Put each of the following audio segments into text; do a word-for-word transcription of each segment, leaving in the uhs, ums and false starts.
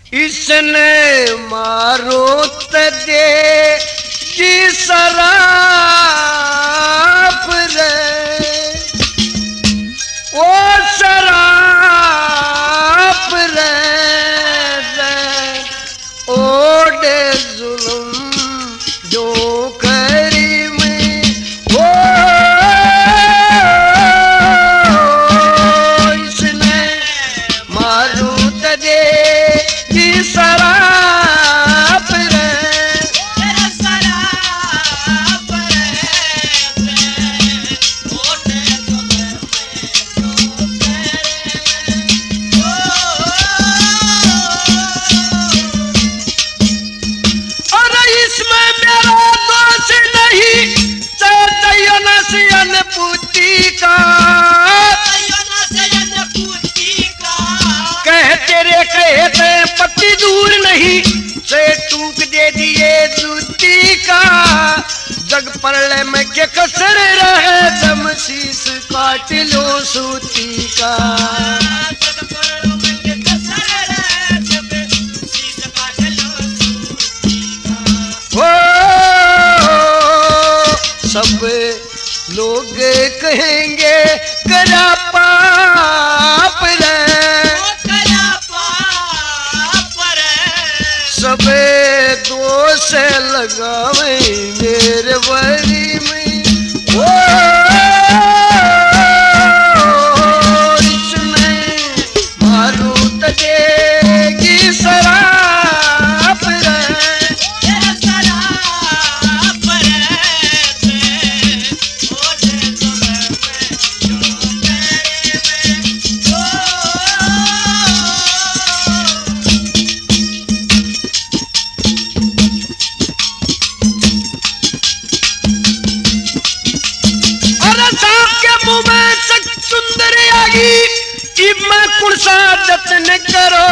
इसने मारो तदे की शराब रे ओ शराब रे ओडे जुल्म जो करी में ओ इसने मारो तदे की शराब रे शराब रे ओडे कह तेरे कहते पति दूर नहीं से टूक दे दिए जूती का जग परले में के कसर रहे दम शीस काट लो सूती का जग परले में के कसर रहे दम शीस काट लो सूती का हो सब लोग कहेंगे करा पाप रे करा पाप रे सबे दोष लगावे मेरे वरी में ओ इसने मारू तदेगी शराब रे शराब रे सुंदरी आगी इब मैं कुण सा जतन करो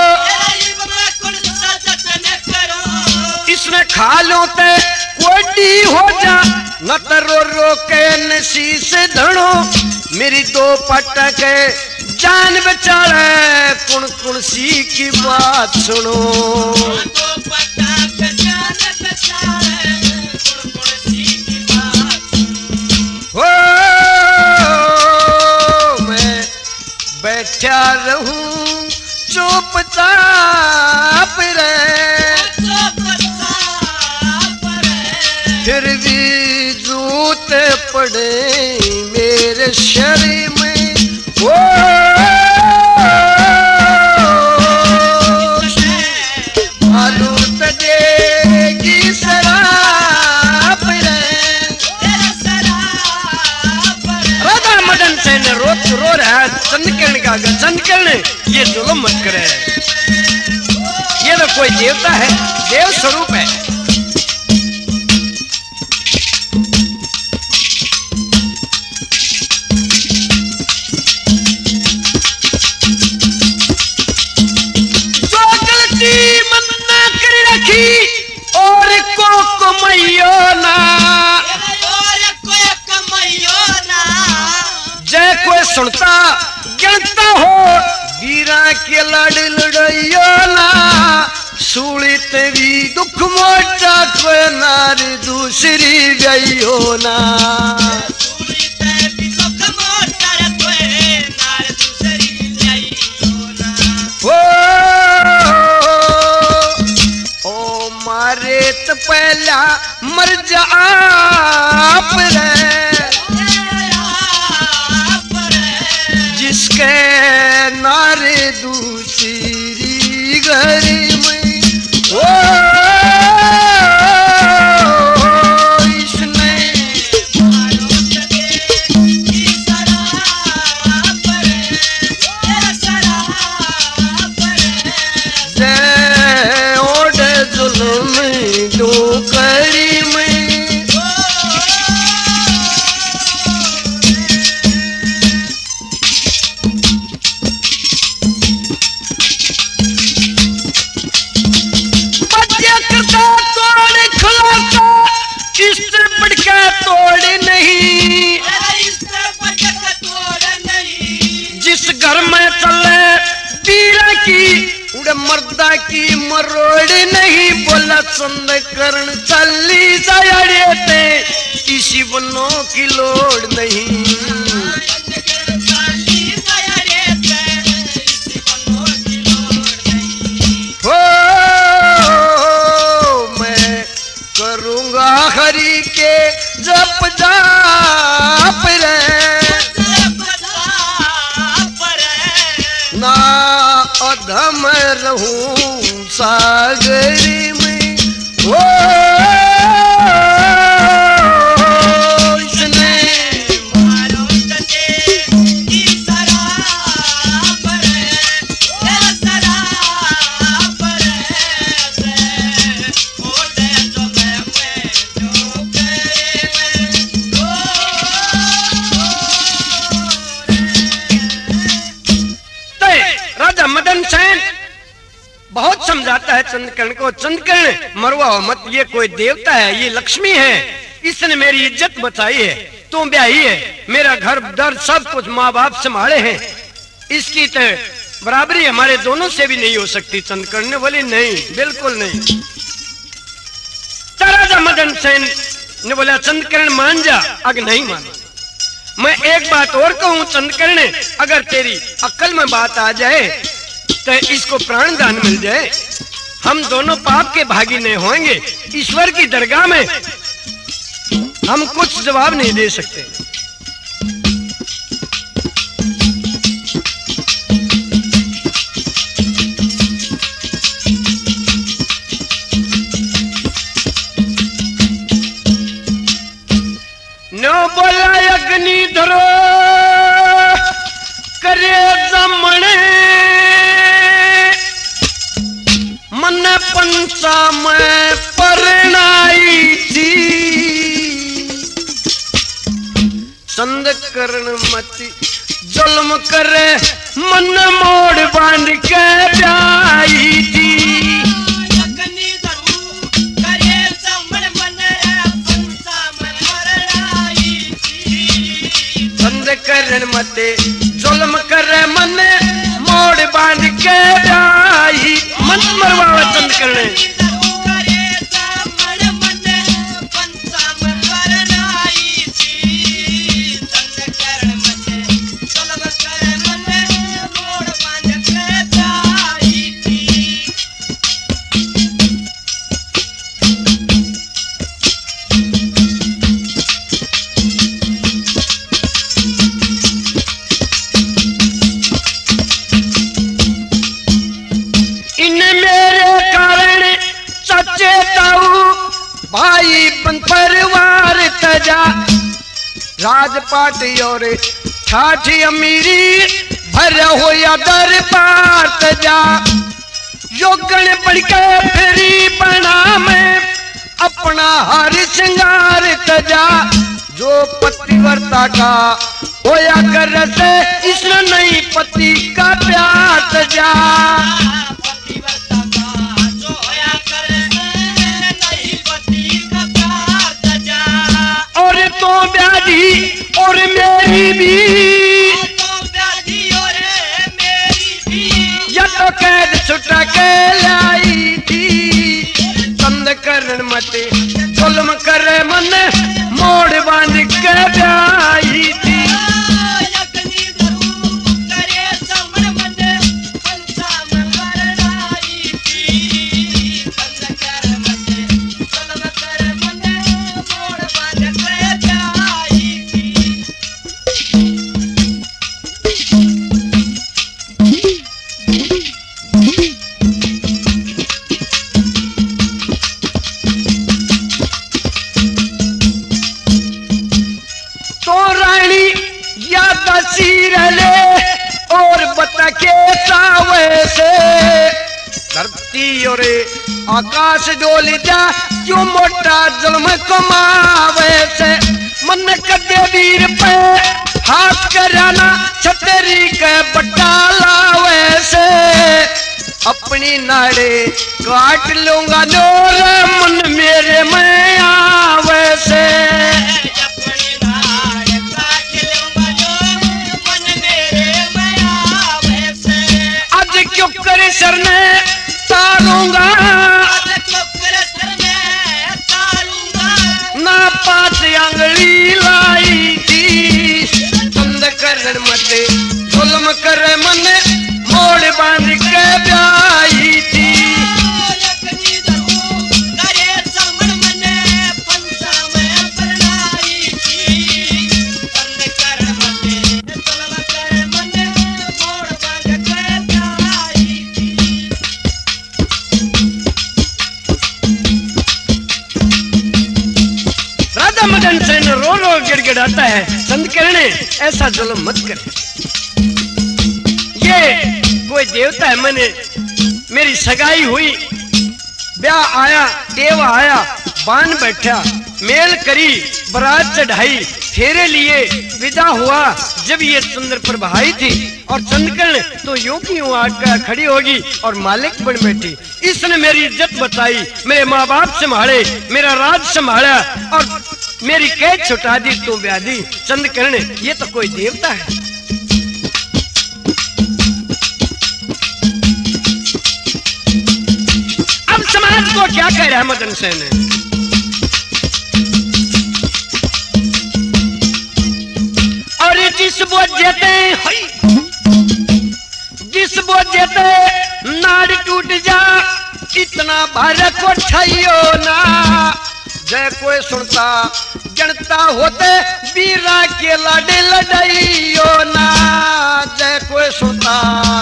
इसने खा लो ते कोडी हो जा न तरो रोके नसी से धड़ो मेरी दो पटक जान बचाड़े कुण कुण सी की बात सुनो दो पटक जान बचाड़े कुण कुण सी की बात हो बैठा रहूं चुपचाप रे फिर भी जूत पड़े मेरे शरीर में ओ मालूम तदेगी शराब रे राधा मदन से न रो रो रहा है चंदकिरण का चंदकिरण ये जुल्म मत करे ये तो कोई देवता है देव स्वरूप है जो गलती मन ना कर रखी और को कमैयो ना जय कोई सुनता गिनता हो वीरा के लड़ लड़ैयो ना सूली तेरी दुख मोटा कोई नार दूसरी गईयो ना सूली तेरी दुख मोटा कोई नार दूसरी गईयो ना ओ ओ मारे तो पहला मर जा आप रे जिसके नारे दूसरी घर में ओ इसने जय ओडे जुल्म जो करी में तोड़ नहीं जिस घर में चले वीर की उड़े मर्दा की मरोड़ नहीं बोला चंद करण चली जाए ते इसी बनों की लोड़ नहीं हो मैं करूंगा हरि के जप जाप रे ना अधम रहूं सागर में हो इसने मारो तने की सरापर है सरापर है ओले जो मैं जो करे राजा मदन सेन बहुत समझाता है चंद्रकर्ण को, चंद्रकर्ण मरवा मत, ये कोई देवता है, ये लक्ष्मी है, इसने मेरी इज्जत बचाई है, तू ब्याही है, मेरा घर दर सब कुछ माँ बाप संभाले हैं, इसकी तो बराबरी हमारे दोनों से भी नहीं हो सकती। चंद्रकर्ण ने बोली नहीं, बिल्कुल नहीं। राजा मदन सेन ने बोला चंद्रकर्ण मान जा, अगर नहीं मानो मैं एक बात और कहूं चंद्रकर्ण, अगर तेरी अक्ल में बात आ जाए तो इसको प्राण दान मिल जाए, हम दोनों पाप के भागी नहीं होंगे, ईश्वर की दरगाह में हम कुछ जवाब नहीं दे सकते। नो बोला अग्नि धरो करे जमणे मन पंचा में परनाई थी चंद्रकर्ण मती जुल्म करे मन मोड़ बांध के ब्याई थी चंद्रकर्ण मते जुल्म करे मन मोड़ बांध के ब्याई मन मरवावा चंद्रकर्ण भाई बन परिवार तजा राजपाट और ठाठ अमीरी भर हो या दरबार तजा योगण बढ़ के फेरी बना में अपना हर श्रृंगार तजा जो पतिव्रता का होया कर से इसने नहीं पति का प्यार तजा तो ब्याजी और मेरी भी तो ब्याजी और मेरी भी या तो कैद छुटा के लाई थी चंद्रकर्ण मते जुल्म करे मन मोड़ बांध के ब्याई थी और बता के सावे से धरती और आकाश डोल जा क्यों मोटा जुल्म कमावे से मन कदे वीर पे हाथ कराना छतरी के बट्टा लावे से अपनी नाड़े काट लूंगा नोर मन मेरे में आवे से क्यों करे तेरे सर में तारूंगा, ना पांच आंगली लाई थी। चंद करण मते जुल्म करे मन, मोड़ बांध के ब्याई थी। मदन सेन रो रो गिड़गिड़ाता है, चंद्रकिरण ऐसा जुल्म मत कर। ये कोई देवता है, मैंने मेरी सगाई हुई, ब्याह आया, देवा आया, बान बैठा, मेल करी, बरात चढ़ाई, फेरे लिए, विदा हुआ। जब ये चंद्र प्रभा आई थी और चंद्रकिरण तो यूं की यूं आकर खड़ी होगी और मालिक बन बैठी। इसने मेरी इज्जत बताई, मेरे माँ बाप संभाले, मेरा राज संभाला और मेरी कैद छुटा दी, तू ब्याह दी। चंद्रकिरण ये तो कोई देवता है। अब समाज को क्या कह रहा है मदन सेन? और जिस बोझते जिस बोझते नाड़ टूट जा, इतना भार को ठाइयो ना। जय कोई सुनता जनता होते, वीरा के लाडे लड़ाइयो ना। जय कोई सुनता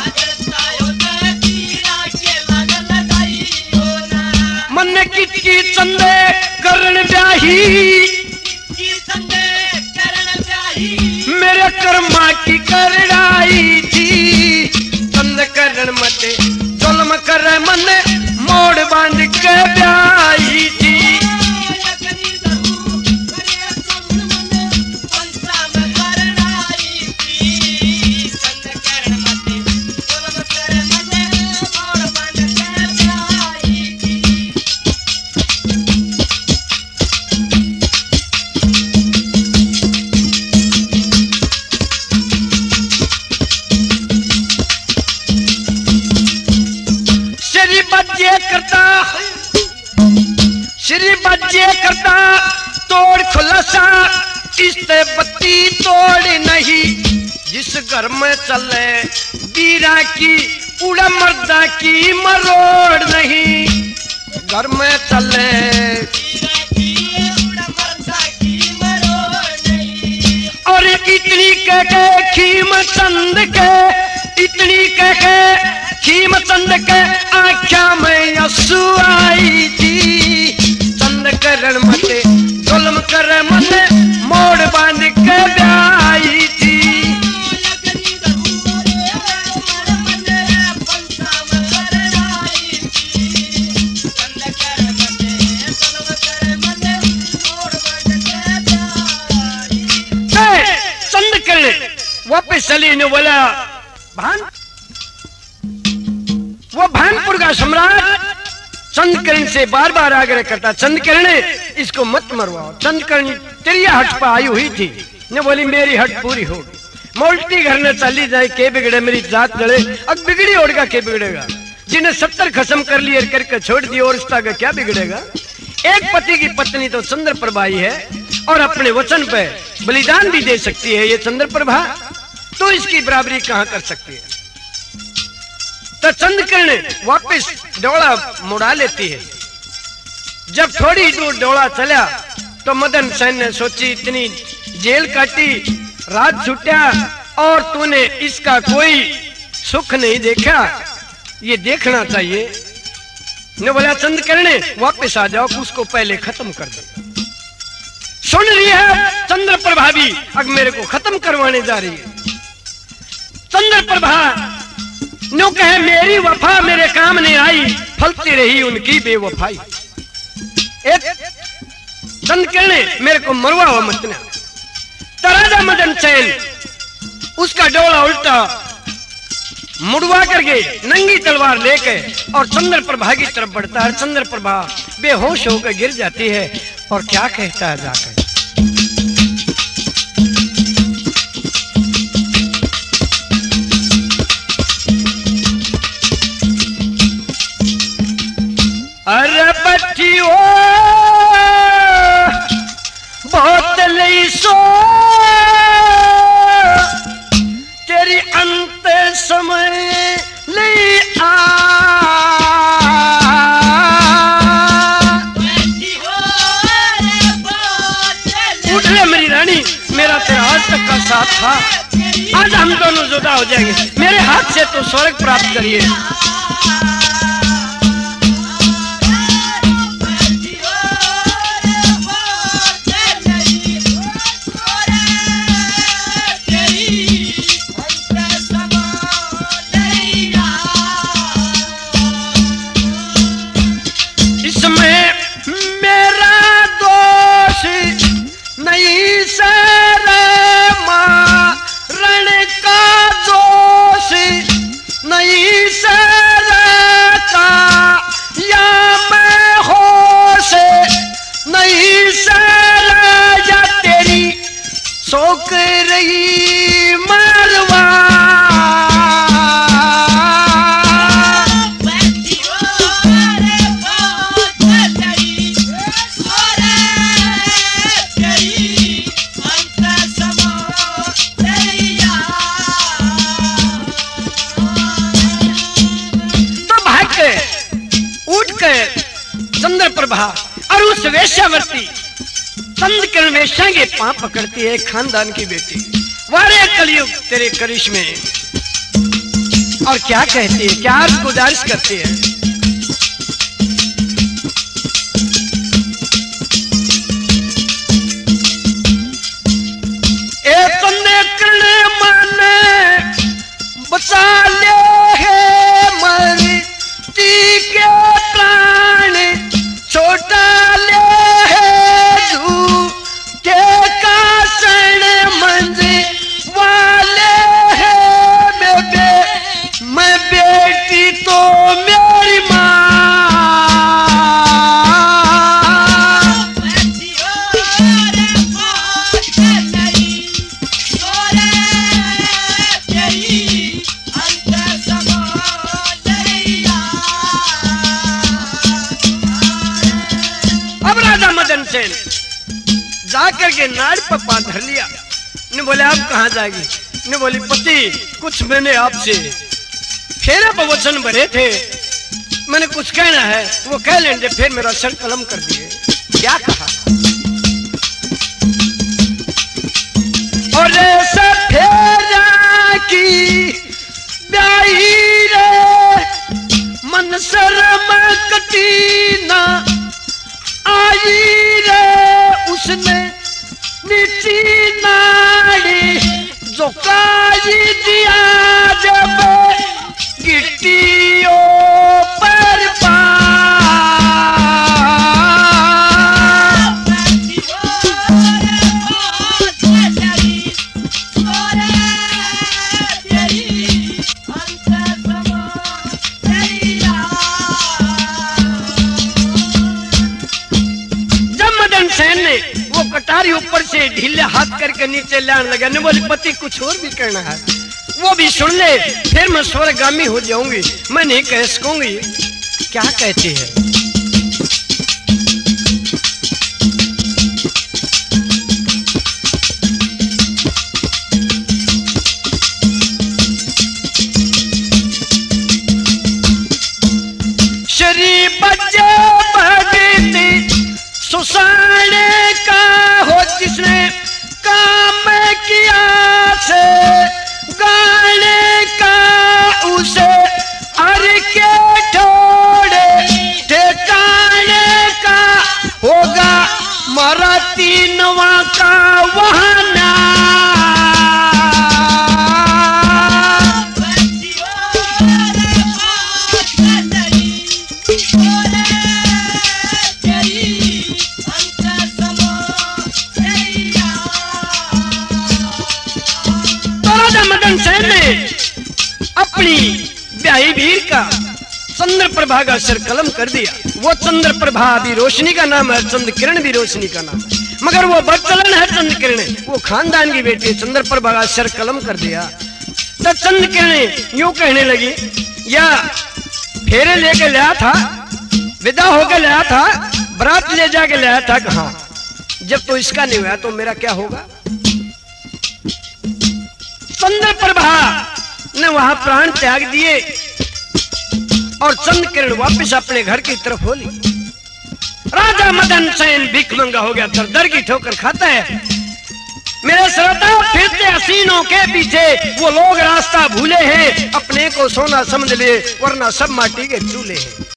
मन कितकी चंदे करण ब्याही, मेरे कर्मा की करड़ाई थी। चंद करण मते जुल्म करे मन, मोड़ बांध के ब्याही थी। करता श्री बच्चे करता तोड़ खुलासा, इससे बत्ती तोड़ नहीं। जिस घर में चले बीरा की, उड़ा मर्दा की मरोड़ नहीं। घर में चले और इतनी कह के खीम चंद के, इतनी कह के खीम चंद के आख्या में यसु आई थी। चंद्रकिरण मते जुल्म करे मन, मोड़ बांध के ब्याई थी। चंद्रकिरण वापस चली ने बोला, भान वो भानपुर का सम्राट चंद्रकिरण से बार बार आग्रह करता, चंद्रकिरण इसको मत मरवाओ। चंद्रकिरण तेरिया हट पर आई हुई थी, ने बोली मेरी हट पूरी हो, मोल्टी घर ने चली जाए के बिगड़े, मेरी जात जड़े। अब बिगड़ी और का के बिगड़ेगा, जिन्हें सत्तर खसम कर लिए करके छोड़ दिए और उसका क्या बिगड़ेगा। एक पति की पत्नी तो चंद्र प्रभा ही है और अपने वचन पे बलिदान भी दे सकती है ये चंद्र प्रभा, तो इसकी बराबरी कहां कर सकती है। तो चंद्रकिरण वापस डोला मुड़ा लेती है। जब थोड़ी दूर डोला चला तो मदन सेन ने सोची, इतनी जेल काटी, रात छुट्या और तूने इसका कोई सुख नहीं देखा, ये देखना चाहिए। ने बोला चंद्रकिरण वापस आ जाओ, उसको पहले खत्म कर दो। सुन रही है चंद्र प्रभा भी अब मेरे को खत्म करवाने जा रही है। चंद्र प्रभा नो कहे मेरी वफा मेरे काम नहीं आई, फलती रही उनकी बेवफाई। चंद्रकिरण मेरे को मरवाओ मत ना। तो राजा मदन सेन उसका डोला उल्टा मुड़वा करके नंगी तलवार लेके और चंद्र प्रभा की तरफ बढ़ता है। चंद्र प्रभा बेहोश होकर गिर जाती है और क्या कहता है जाकर, अरे बच्ची हो बहुत लई सो तेरी अंत समय ले आ उठ ले मेरी रानी, मेरा तेरा आज तक का साथ था, आज हम दोनों जुदा हो जाएंगे, मेरे हाथ से तो स्वर्ग प्राप्त करिए। शौक रही मरवा तो भाग के उठ के चंद्रप्रभा और उस वेश्यावर्ती चंद्रकिरण वेश्या के पांव पकड़ती है, खानदान की बेटी, वारे कलयुग तेरे करिश्मे, और क्या कहती है, क्या गुजारिश करती है। ए चंद्रकिरण माने बचा ले है मरती के प्राण, छोटा ले जाकर के नाड़ पर पांव धर लिया, ने बोले आप कहाँ जाएगी, ने बोली पति कुछ मैंने आपसे फेरा प्रवचन भरे थे, मैंने कुछ कहना है वो कह लेंगे, फिर मेरा सर कलम कर दिए। क्या कहा, और ऐसा फेरा की ब्याही रे मन शर्म कटी ना आई रे, उसने नीची नाड़ी जो काजी दिया जब गिट्टियों पर पा कटारी ऊपर से ढीले हाथ करके नीचे लाने लगा, ने बोली पति कुछ और भी करना है वो भी सुन ले, फिर मैं स्वर्गगामी हो जाऊंगी, मैं नहीं कह सकूंगी। क्या कहती है, श्री बच्चे बड़ी सुसाने का हो जिसने काम किया से गाने का उसे हर के ठोड़े ठिकाने का होगा मरा तीनवा का वहाना। अपनी ब्याही वीर का चंद्रप्रभा का सिर कलम कर दिया। वो चंद्रप्रभा भी रोशनी का नाम है, चंद्रकिरण भी रोशनी का नाम है, मगर वो बदचलन है चंद्रकिरण, वो खानदान की बेटी चंद्रप्रभा का सिर कलम कर दिया। तो चंद्रकिरण यूं कहने लगी, या फेरे लेके लिया था विदा होकर लाया था, बरात ले जाके लाया था कहा, जब तो इसका नहीं हुआ तो मेरा क्या होगा। चंद्र प्रभा ने वहां प्राण त्याग दिए और चंद्र किरण वापस अपने घर की तरफ हो ली। राजा मदन सेन भिखमंगा हो गया, दर दर की ठोकर खाता है। मेरे श्रोता, फिरते हसीनों के पीछे वो लोग रास्ता भूले हैं, अपने को सोना समझ ले वरना सब माटी के चूल्हे हैं।